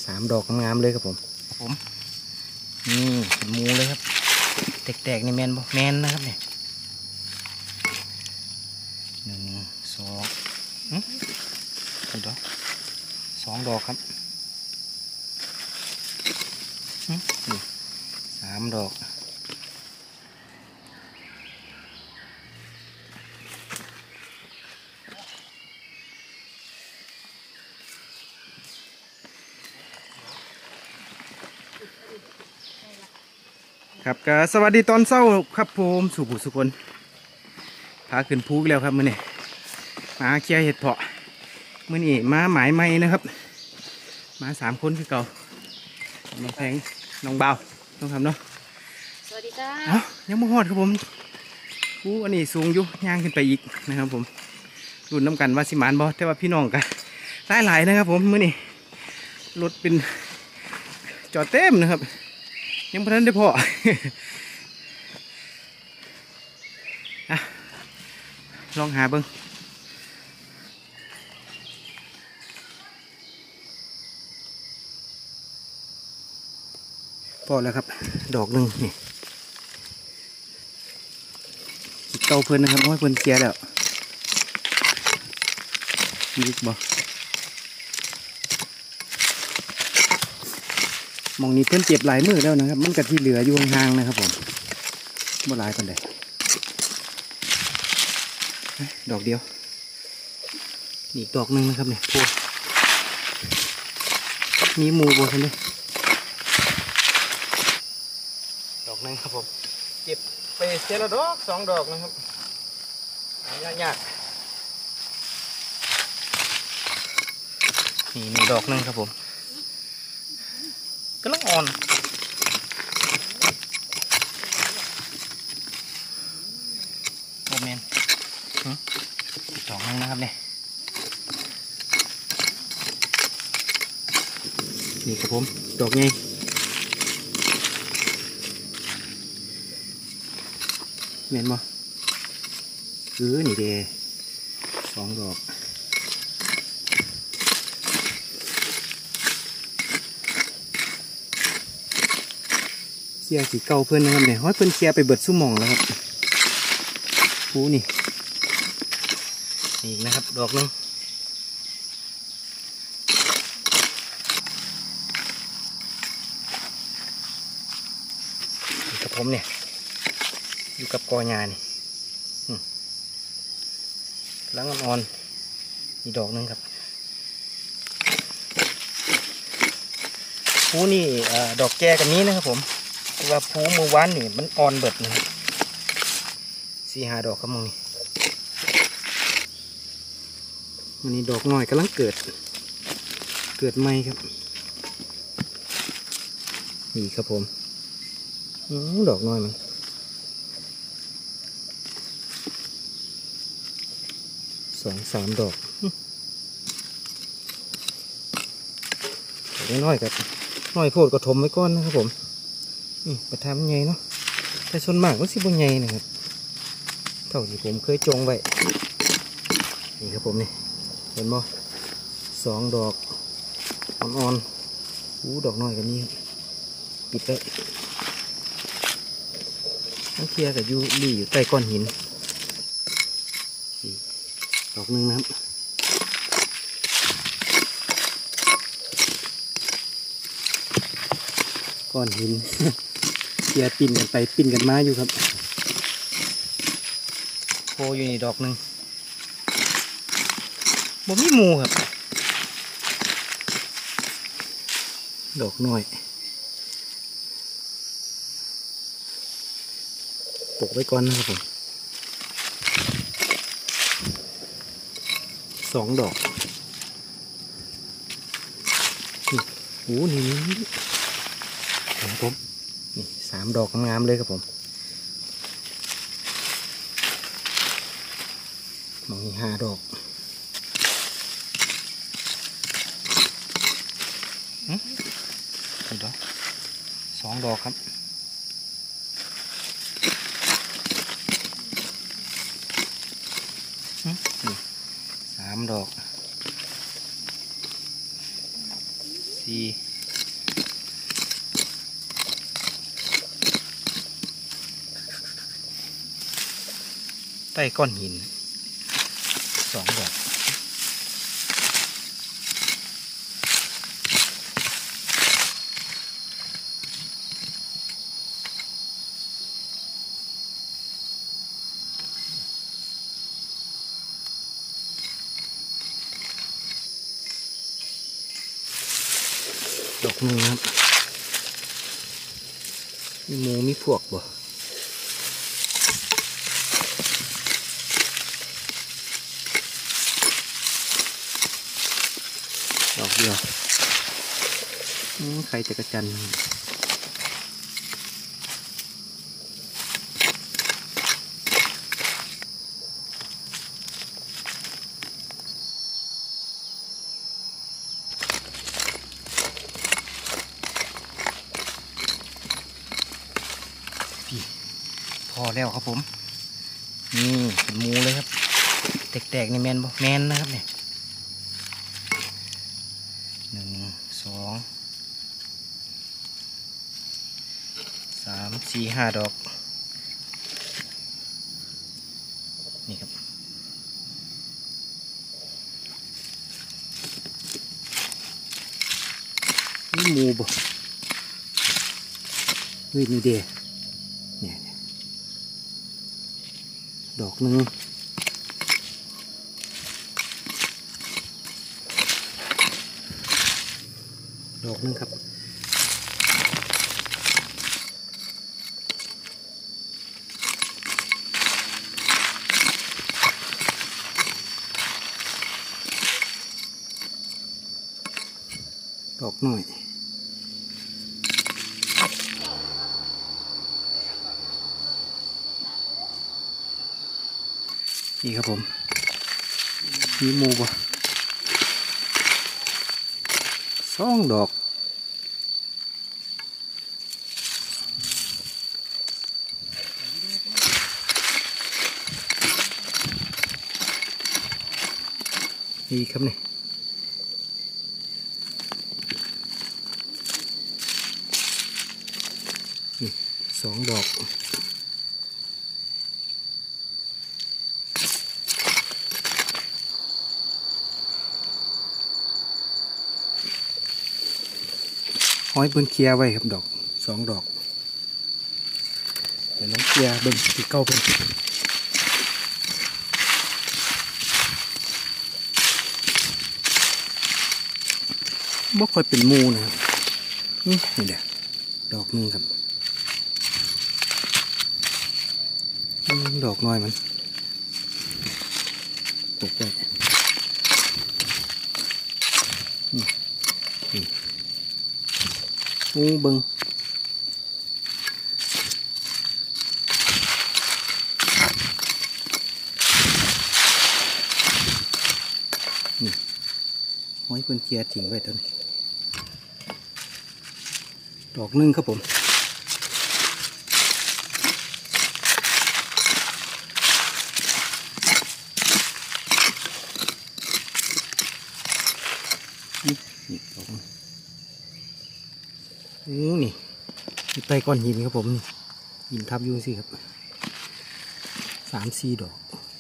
3 ดอกงามๆเลยครับผมนี่หมูเลยครับแตกๆนี่แมนบ่แมนนะครับเนี่ย1 2กี่ดอก2 ดอกครับนี่3 ดอกครับก็สวัสดีตอนเช้าครับผมสุขุสุคนพาขึ้นภูแล้วครับมื้อนี้มาเคลียร์เห็ดเพาะมื้อนี้มาหมายไม้นะครับมา3 คนคือเก่าน้องแพงน้องเบาต้องทำเนาะสวัสดีจ้ายังไม่ฮอดครับผมภูอันนี้สูงอยู่ย่างขึ้นไปอีกนะครับผมรุ่นน้ำกันว่าสิมานบอแต่ว่าพี่น้องกันหลายนะครับผมมื้อนี้รถเป็นจอดเต็มนะครับยังพอทันได้พอ ลองหาเบิ้งพอแล้วครับดอกหนึ่งนี่เก่าเพิ่นนะครับให้เพิ่นเคลียร์แล้วยึกบ่มองนี้เพิ่นเจ็บหลายมือแล้วนะครับมันกัดที่เหลืออยู่ห่างๆนะครับผมบ่หลายปานใดดอกเดียวอีกดอกหนึ่งนะครับเนี่ยพวกมีหมูบนกันด้วยดอกหนึ่งครับผมเก็บไปเจละดอก2 ดอกนะครับยากๆนี่ดอกหนึ่งครับผมก็ต้องอ่อนโอเมนดอกนึงนะครับเนี่ยนี่ครับผมดอกใหญ่เห็นบ่นี่เด้2 ดอกเคลียร์สีเก่าเพื่อนนะครับเนี่ยเพื่อนเคลียร์ไปเบิดสุ่มหม่องแล้วครับปูนี่อีกนะครับดอกนึงกับผมเนี่ยอยู่กับกอหญ้านี่ล้างอ่อนอีกดอกนึงครับปูนี่ดอกแก่กับนี้นะครับผมแต่ว่าปูเมื่อวานนี่มันอ่อนเบิดนะครับ4-5 ดอกครับมึงนี่วันนี้ดอกน้อยกำลังเกิดใหม่ครับนี่ครับผมดอกน้อยมัน2-3 ดอกน้อยๆครับน้อยโพดก็ถมไว้ก้อนนะครับผมนี่ประทำไงเนาะแต่ส่วนมากก็สิบไงนะครับเท่าที่ผมเคยจงไว้นี่ครับผมนี่เห็นบ่2 ดอกอ่อนๆดอกน้อยกันนี้ปิดไว้ทั้งเคลียร์กับยูรี่อยู่ใต้ก้อนหินดอกหนึ่งนะครับก้อนหิน เคลียร์ปิ่นกันไปปิ่นกันมาอยู่ครับโพอยู่นี่ดอกหนึ่งบ่มีหมูครับดอกน้อยปลูกไว้ก่อนนะครับผม2 ดอกนี่ครับผมนี่3 ดอกงามๆเลยครับผมมองนี่5 ดอกกี่ดอก2 ดอกครับ3 ดอก4 ใต้ก้อนหิน2 ดอกดอกหนึ่งครับมีหมูมีพวกบ่ดอกเดียวใครจะกระจันพอแล้วครับผมนี่เป็นหมูเลยครับแตกๆนี่แมนบ่แมนนะครับเนี่ย1 2 3 4 5 ดอกนี่ครับนี่หมูบ่เฮ้ยนี่เด้เนี่ยดอกหนึ่งครับดอกหน่อยนี่ครับผมมีหมูบ่2 ดอกนี่ครับนี่2 ดอกห้อยเบิ้งเคลียร์ไว้ครับดอก2 ดอกเดี๋ยวน้องเคลียร์เบิ้งที่เก้าเป็นบ่ค่อยเป็นหมูนะครับนี่เดี๋ยวดอกนึงครับดอกน้อยมันตกไปเบิ้งห้อยเพิ่นเคลียร์ทิ้งไว้ตอนนี้ดอกนึงครับผมนี่ดอกนี่ใต้ก้อนหินครับผมนี่หินทับอยู่สิครับ3 4 ดอก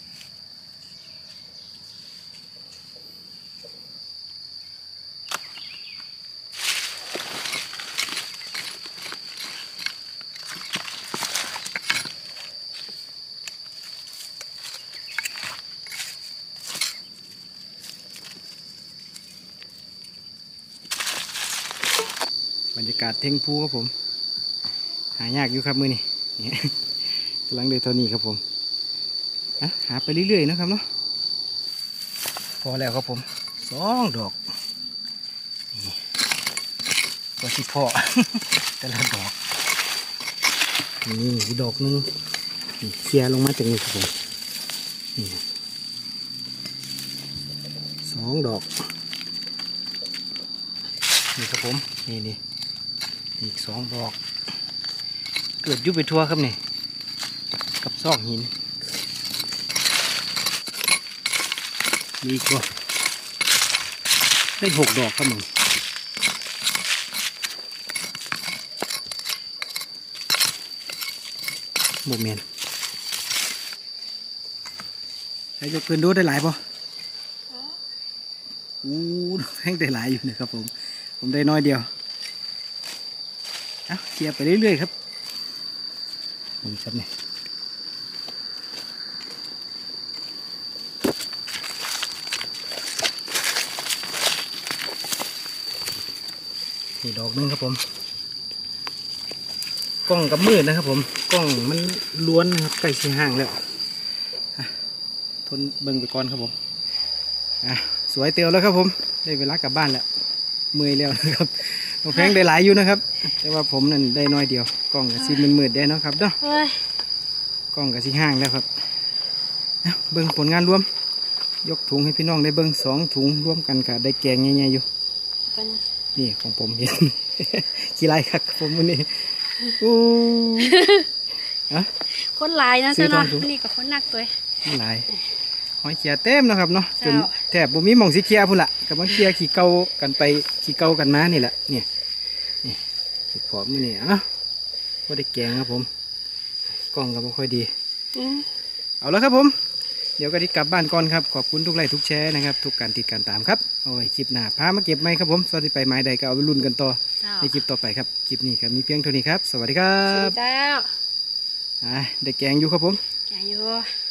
บรรยากาศเท่งภูครับผมหายากอยู่ครับมือนี่กำลังเดินเท่านี้ครับผมหาไปเรื่อยๆนะครับเนาะพอแล้วครับผม2 ดอกก็สิพอ แต่ละดอกนี่ดอกนึงเคลียร์ลงมาจากนี้ครับผมนี่2 ดอกนี่ครับผมนี่อีก2 ดอกเกิดยุบไปทั่วครับนี่กับซอกหินมีอีกว่าได้6 ดอกครับมึงโมเมนส่ยกขึ้นดูได้หลายป่ะอู้แห้งได้หลายอยู่นะครับผมได้น้อยเดียวเอาเคลียร์ไปเรื่อยๆครับนี่ครับนี่ดอกนึงครับผมกล้องกับมืดนะครับผมกล้องมันล้วนนะครับใกล้สิห่างแล้วทนเบิ่งไปก่อนครับผมสวยเตียวแล้วครับผมได้เวลากลับบ้านแล้วเมื่อยแล้วนะครับน้องแพงได้หลายอยู่นะครับแต่ว่าผมนั่นได้น้อยเดียวกล้องกับซีมืดได้นะครับเนาะกล้องกับซีห่างแล้วครับเบิ่งผลงานรวมยกถุงให้พี่น้องได้เบิ่ง2 ถุงร่วมกันกับได้แกงใหญ่ๆอยู่นี่ของผมเห็น ขี้ไรครับผมวันนี้คนหลายนะเจ้าเนาะนี่ก็คนหนักตัวหลายหอยเขียเต็มนะครับเนาะจนแถบบุมีหม่องสีเขียพุ่นละกับมันเขียขี่เก่ากันไปขี่เก่ากันมานี่แหละนี่ขีดผอมนี่ก็ได้แกงครับผมกล้องก็ไม่ค่อยดีเอาแล้วครับผมเดี๋ยวก็ที่กลับบ้านก่อนครับขอบคุณทุกไลค์ทุกแชร์นะครับทุกการติดการตามครับเอาไว้คลิปหน้าพามาเก็บไม้ครับผมสวัสดีไปไม้ใดก็เอาไปลุ้นกันต่อในคลิปต่อไปครับคลิปนี้ครับมีเพียงเท่านี้ครับสวัสดีครับเจ้าได้แกงอยู่ครับผมแกงอยู่